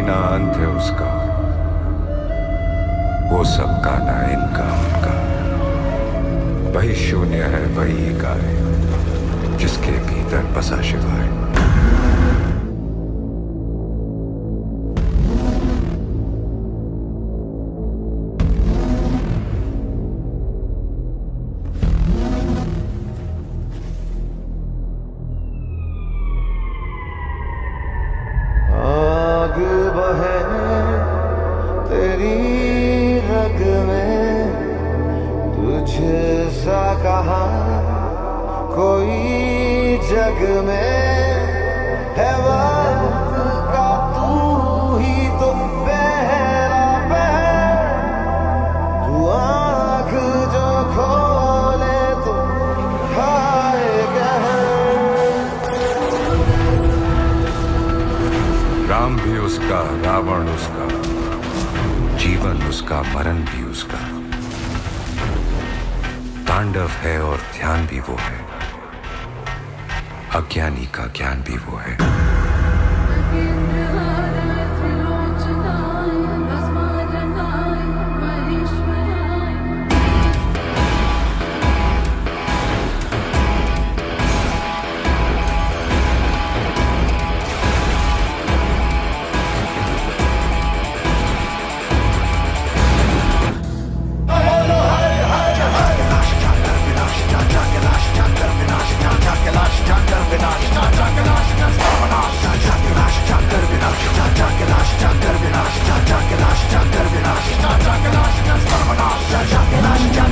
ना अंत है उसका, वो सबका ना इनका उनका। वही शून्य है, वही इकाई, जिसके भीतर बसा शिवाय। आग बहे तेरी रग में, तुझसा कहा कोई जग में है। वक्त का तू ही तो पहरा पहर, तू आँख जो खोले तो हाय कहर। राम भी उसका, रावण उसका, जीवन उसका, मरण भी उसका। तांडव है और ध्यान भी वो है, अज्ञानी का ज्ञान भी वो है। Jack